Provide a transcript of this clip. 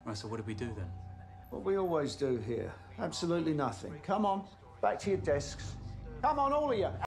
Right, so what did we do then? What we always do here. Absolutely nothing. Come on, back to your desks. Come on, all of you.